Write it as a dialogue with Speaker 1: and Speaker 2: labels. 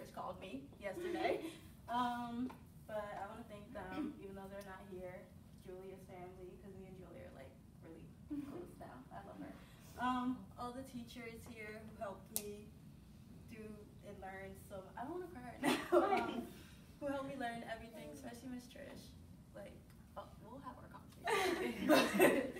Speaker 1: teachers called me yesterday. But I want to thank them, even though they're not here. Julia's family, because me and Julia are like really close now. I love her. All the teachers here who helped me do and learn. So I don't want to cry right now. Who helped me learn everything, especially Miss Trish. Like, we'll have our conversation.